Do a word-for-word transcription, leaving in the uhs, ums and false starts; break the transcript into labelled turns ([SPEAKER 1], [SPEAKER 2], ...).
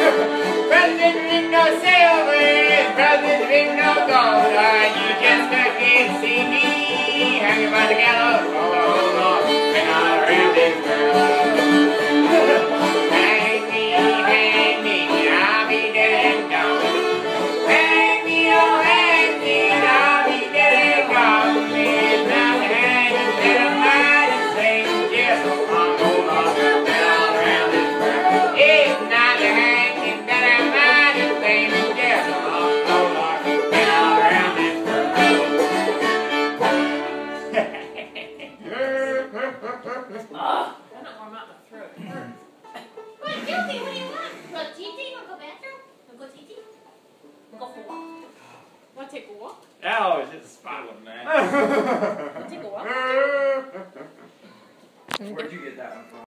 [SPEAKER 1] Brothers didn't ring no silver, brothers ring no gold. You just a kid C D hanging by the gallows. Hold on, hold on, hang on around this world. Hang me, hang me, I'll be dead and gone. Hang me, oh hang me, I'll be dead and gone. It's not the hanging that I might have seen. Just hold on, hold on, hang on around this world. It's not the hanging that I might have seen. Just hold on, hold on, hang on around this world.
[SPEAKER 2] Oh, I'm not warm up my throat. It hurts. What, Guilty, what do you want? You want tea-tea? You want to go bathroom? You want to go tea-tea? We'll go for a walk. Want to take a walk?
[SPEAKER 1] Oh, it's just a spot of that.
[SPEAKER 2] Want to take a walk?
[SPEAKER 3] Where'd you get that one from?